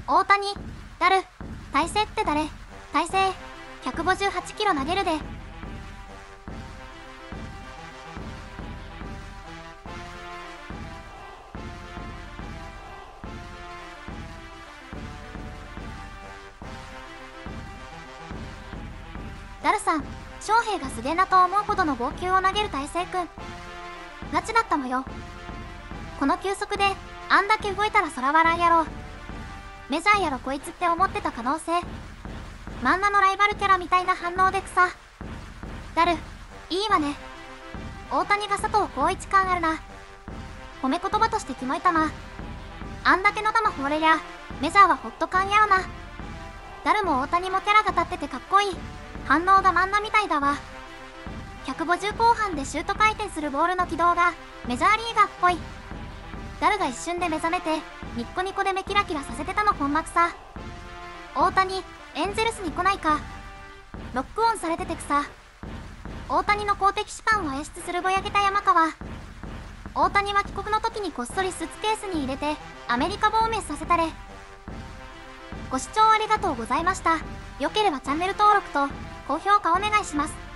大谷、ダル、大勢って誰？大勢、158キロ投げるで。ダルさん、翔平がすげえなと思うほどの剛球を投げる大勢くん。ガチだったもよ。この球速で、あんだけ動いたら空笑いやろ。メジャーやろこいつって思ってた可能性。漫画のライバルキャラみたいな反応で草。ダル、いいわね。大谷が佐藤浩市感あるな。褒め言葉としてキモい球。あんだけの球放れりゃ、メジャーはホット感やろな。ダルも大谷もキャラが立っててかっこいい。反応が漫画みたいだわ。150後半でシュート回転するボールの軌道がメジャーリーガーっぽい。ダルが一瞬で目覚めてニッコニコで目キラキラさせてたの本幕さ。大谷、エンゼルスに来ないか。ロックオンされてて草。大谷の公的資産を演出するぼやけた山川。大谷は帰国の時にこっそりスーツケースに入れてアメリカ亡命させたれ。ご視聴ありがとうございました。良ければチャンネル登録と高評価お願いします。